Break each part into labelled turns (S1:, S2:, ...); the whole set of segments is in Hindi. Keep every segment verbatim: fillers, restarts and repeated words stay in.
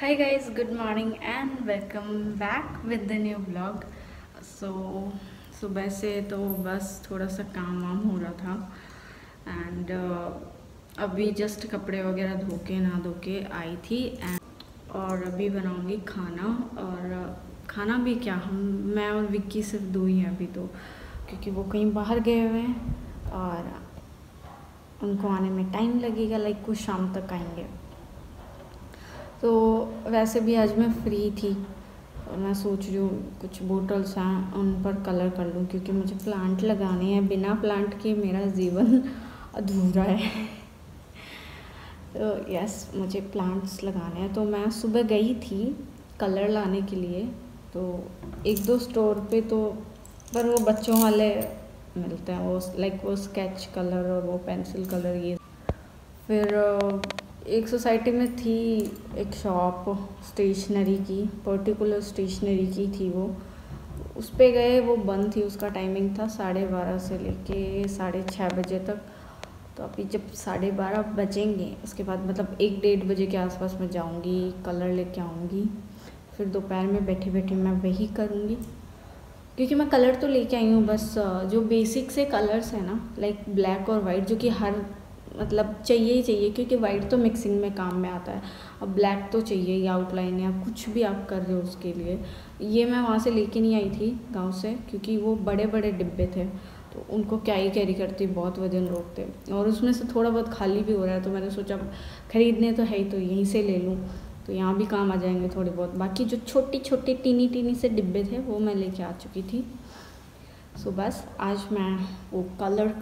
S1: Hi guys, good morning and welcome back with the new vlog. So सुबह से तो बस थोड़ा सा काम वाम हो रहा था एंड uh, अभी जस्ट कपड़े वगैरह धो के नहा धो के आई थी एंड और अभी बनाऊंगी खाना। और uh, खाना भी क्या, हम मैं और विक्की सिर्फ दो ही हैं अभी तो, क्योंकि वो कहीं बाहर गए हुए हैं और उनको आने में टाइम लगेगा, लाइक कुछ शाम तक आएंगे। तो वैसे भी आज मैं फ्री थी और मैं सोच रही हूँ कुछ बोटल्स हैं उन पर कलर कर लूँ, क्योंकि मुझे प्लांट लगाने हैं। बिना प्लांट के मेरा जीवन अधूरा है। तो यस, मुझे प्लांट्स लगाने हैं। तो मैं सुबह गई थी कलर लाने के लिए, तो एक दो स्टोर पे तो पर वो बच्चों वाले मिलते हैं, वो लाइक वो स्केच कलर और वो पेंसिल कलर। ये फिर एक सोसाइटी में थी एक शॉप स्टेशनरी की, पर्टिकुलर स्टेशनरी की थी वो, उस पे गए, वो बंद थी। उसका टाइमिंग था साढ़े बारह से लेके साढ़े छः बजे तक। तो अभी जब साढ़े बारह बजेंगे उसके बाद मतलब एक डेढ़ बजे के आसपास मैं जाऊंगी, कलर लेके आऊँगी। फिर दोपहर में बैठी बैठी मैं वही करूँगी, क्योंकि मैं कलर तो लेके आई हूँ, बस जो बेसिक से कलर्स है ना, लाइक ब्लैक और वाइट, जो कि हर मतलब चाहिए ही चाहिए, क्योंकि वाइट तो मिक्सिंग में काम में आता है, अब ब्लैक तो चाहिए ही, आउटलाइन या कुछ भी आप कर रहे हो उसके लिए। ये मैं वहाँ से लेके नहीं आई थी गांव से, क्योंकि वो बड़े बड़े डिब्बे थे तो उनको क्या ही कैरी करती, बहुत वजन रोकते, और उसमें से थोड़ा बहुत खाली भी हो रहा है। तो मैंने सोचा ख़रीदने तो है ही, तो यहीं से ले लूँ, तो यहाँ भी काम आ जाएंगे थोड़े बहुत। बाकी जो छोटी छोटी टीनी टीनी से डिब्बे थे वो मैं लेके आ चुकी थी। सो बस आज मैं वो कलर कर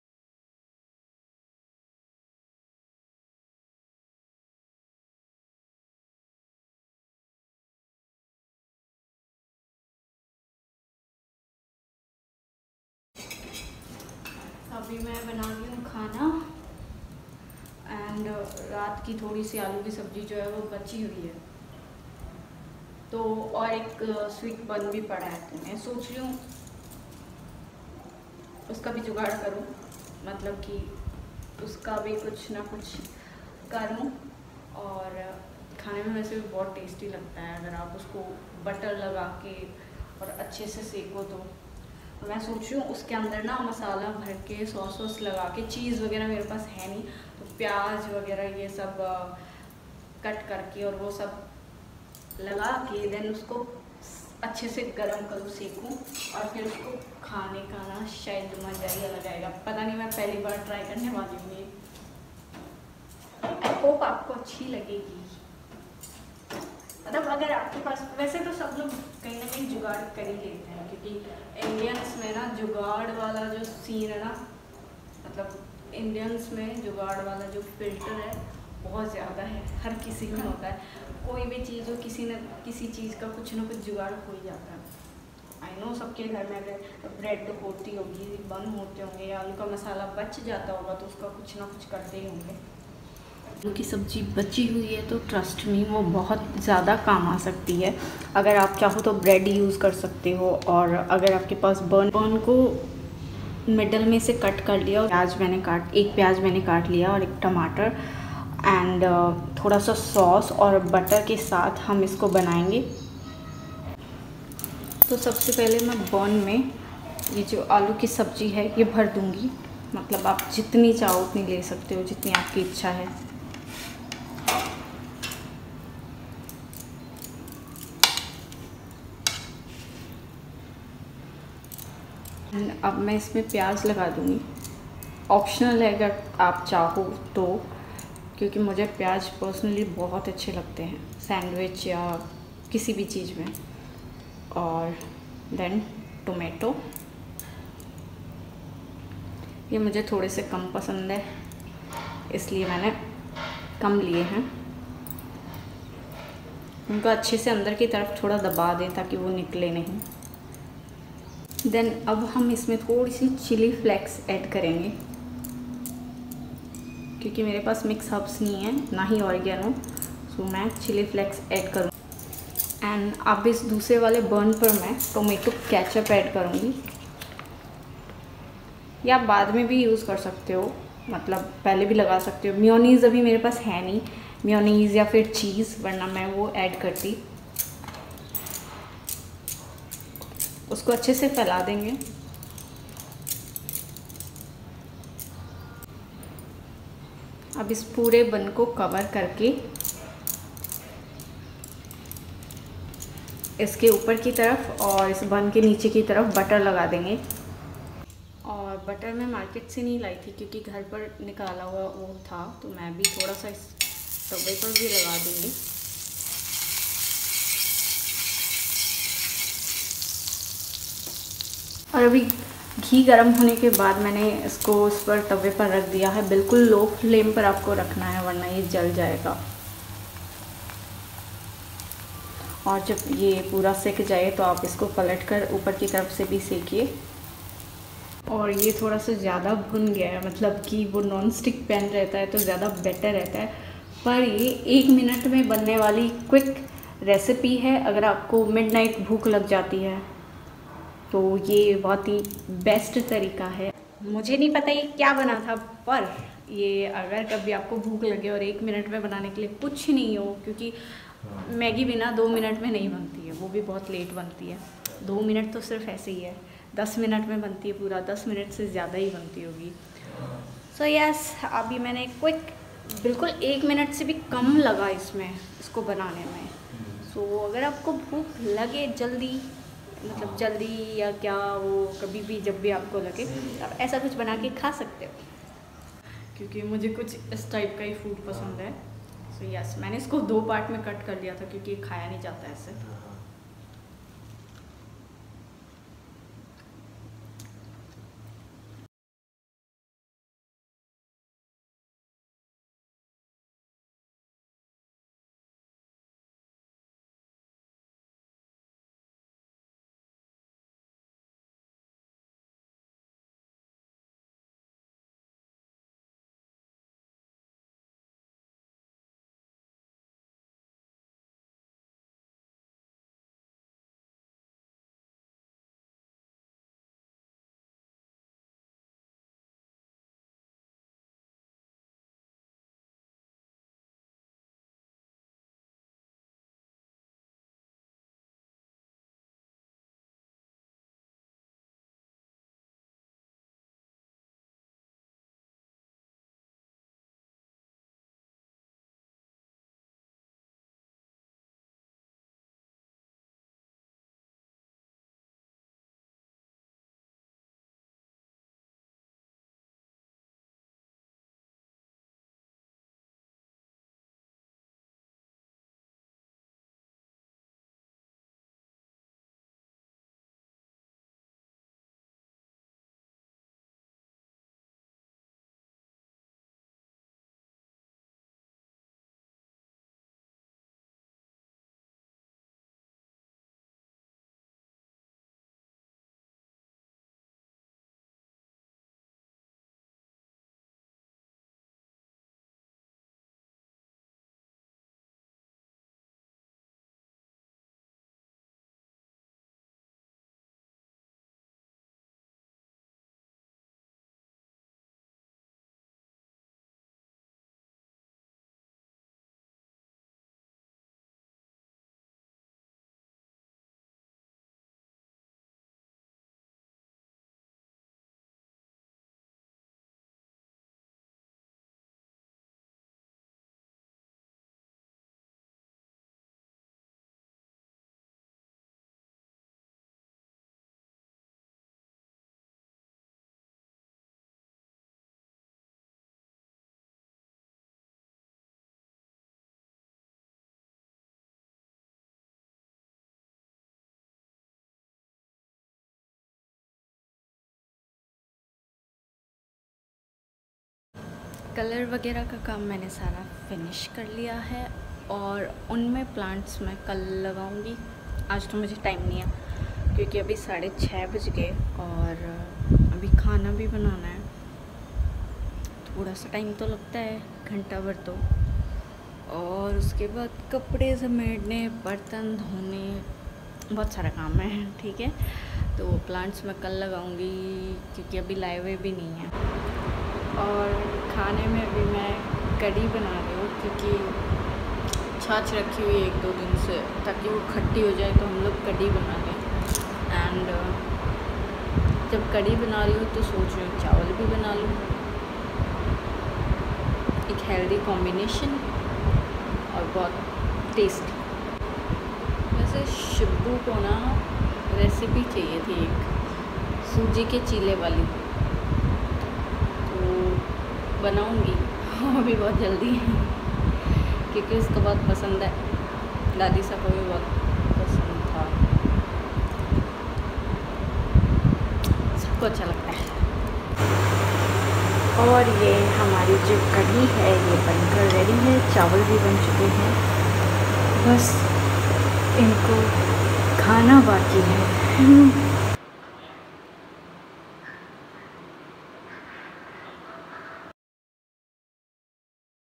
S1: अभी मैं बना रही हूँ खाना एंड रात की थोड़ी सी आलू की सब्ज़ी जो है वो बची हुई है, तो और एक स्वीट बन भी पड़ा है। तो मैं सोच रही हूँ उसका भी जुगाड़ करूँ, मतलब कि उसका भी कुछ ना कुछ करूँ। और खाने में वैसे भी बहुत टेस्टी लगता है अगर आप उसको बटर लगा के और अच्छे से सेको तो। मैं सोच रही हूँ उसके अंदर ना मसाला भर के सॉस वॉस लगा के, चीज़ वगैरह मेरे पास है नहीं, तो प्याज वगैरह ये सब कट करके और वो सब लगा के देन उसको अच्छे से गरम करूँ, सेकूँ, और फिर उसको खाने का ना शायद मज़ा ही अलग आएगा। पता नहीं, मैं पहली बार ट्राई करने वाली हूँ ये। आई होप आपको अच्छी लगेगी। मतलब अगर आपके पास, वैसे तो सब लोग कहीं ना कहीं जुगाड़ कर ही लेते हैं, क्योंकि इंडियंस में ना जुगाड़ वाला जो सीन है ना, मतलब इंडियंस में जुगाड़ वाला जो फिल्टर है बहुत ज़्यादा है, हर किसी में होता है। कोई भी चीज़ हो, किसी न किसी चीज़ का कुछ ना कुछ जुगाड़ हो ही जाता है। आई नो सबके घर में अगर ब्रेड होती होगी, बन होते होंगे, या आलू का मसाला बच जाता होगा तो उसका कुछ ना कुछ करते ही होंगे। आलू की सब्ज़ी बची हुई है तो ट्रस्ट मी वो बहुत ज़्यादा काम आ सकती है। अगर आप चाहो तो ब्रेड यूज़ कर सकते हो, और अगर आपके पास बर्न बर्न को मिडल में से कट कर लिया, प्याज मैंने काट एक प्याज मैंने काट लिया और एक टमाटर एंड uh, थोड़ा सा सॉस और बटर के साथ हम इसको बनाएंगे। तो सबसे पहले मैं बर्न में ये जो आलू की सब्ज़ी है ये भर दूंगी, मतलब आप जितनी चाहो उतनी ले सकते हो, जितनी आपकी इच्छा है। अब मैं इसमें प्याज लगा दूंगी, ऑप्शनल है अगर आप चाहो तो, क्योंकि मुझे प्याज पर्सनली बहुत अच्छे लगते हैं सैंडविच या किसी भी चीज़ में। और देन टोमेटो, ये मुझे थोड़े से कम पसंद है इसलिए मैंने कम लिए हैं। उनको अच्छे से अंदर की तरफ थोड़ा दबा दें ताकि वो निकले नहीं। देन अब हम इसमें थोड़ी सी चिली फ्लेक्स ऐड करेंगे, क्योंकि मेरे पास मिक्स हर्ब्स नहीं है, ना ही ऑरिगेनो, सो मैं चिली फ्लेक्स ऐड करूँ। एंड अब इस दूसरे वाले बर्न पर मैं टोमेटो केचप ऐड करूँगी, या आप बाद में भी यूज़ कर सकते हो, मतलब पहले भी लगा सकते हो। मेयोनीज़ अभी मेरे पास है नहीं मेयोनीज़ या फिर चीज़, वरना मैं वो ऐड करती। उसको अच्छे से फैला देंगे। अब इस पूरे बन को कवर करके इसके ऊपर की तरफ और इस बन के नीचे की तरफ बटर लगा देंगे। और बटर मैं मार्केट से नहीं लाई थी क्योंकि घर पर निकाला हुआ वो था, तो मैं भी थोड़ा सा इस तवे पर भी लगा दूँगी। और अभी घी गर्म होने के बाद मैंने इसको उस पर तवे पर रख दिया है। बिल्कुल लो फ्लेम पर आपको रखना है वरना ये जल जाएगा। और जब ये पूरा सेक जाए तो आप इसको पलट कर ऊपर की तरफ से भी सेकिए। और ये थोड़ा सा ज़्यादा भुन गया है, मतलब कि वो नॉन स्टिक पैन रहता है तो ज़्यादा बेटर रहता है। पर ये एक मिनट में बनने वाली क्विक रेसिपी है। अगर आपको मिडनाइट भूख लग जाती है तो ये बहुत ही बेस्ट तरीका है। मुझे नहीं पता ये क्या बना था, पर ये अगर कभी आपको भूख लगे और एक मिनट में बनाने के लिए कुछ नहीं हो, क्योंकि मैगी बिना दो मिनट में नहीं बनती है, वो भी बहुत लेट बनती है। दो मिनट तो सिर्फ ऐसे ही है, दस मिनट में बनती है, पूरा दस मिनट से ज़्यादा ही बनती होगी। सो so यस yes, अभी मैंने क्विक, बिल्कुल एक मिनट से भी कम लगा इसमें इसको बनाने में। सो so, अगर आपको भूख लगे जल्दी, मतलब जल्दी या क्या, वो कभी भी जब भी आपको लगे आप ऐसा कुछ बना के खा सकते हो, क्योंकि मुझे कुछ इस टाइप का ही फूड पसंद है। सो so, यस yes, मैंने इसको दो पार्ट में कट कर लिया था क्योंकि खाया नहीं जाता ऐसे। कलर वगैरह का काम मैंने सारा फिनिश कर लिया है और उनमें प्लांट्स मैं कल लगाऊंगी। आज तो मुझे टाइम नहीं है क्योंकि अभी साढ़े छः बज गए और अभी खाना भी बनाना है। थोड़ा सा टाइम तो लगता है, घंटा भर तो। और उसके बाद कपड़े समेटने, बर्तन धोने, बहुत सारा काम है। ठीक है, तो प्लांट्स मैं कल लगाऊंगी क्योंकि अभी लाए हुए भी नहीं है। और खाने में अभी मैं कढ़ी बना रही हूँ, क्योंकि छाछ रखी हुई है एक दो दिन से, ताकि वो खट्टी हो जाए तो हम लोग कढ़ी बना लें। एंड जब कढ़ी बना रही हूँ तो सोच रही हूँ चावल भी बना लूँ, एक हेल्दी कॉम्बिनेशन और बहुत टेस्टी। वैसे शिब्बू को ना रेसिपी चाहिए थी एक सूजी के चीले वाली, तो बनाऊंगी वो भी बहुत जल्दी क्योंकि उसको बहुत पसंद है, दादी साहब को भी बहुत पसंद था, सबको अच्छा लगता है। और ये हमारी जो कढ़ी है ये बनकर रेडी है, चावल भी बन चुके हैं, बस इनको खाना बाकी है।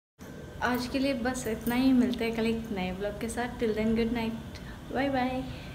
S1: आज के लिए बस इतना ही, मिलते हैं कल एक नए ब्लॉग के साथ। Till then good night, bye bye.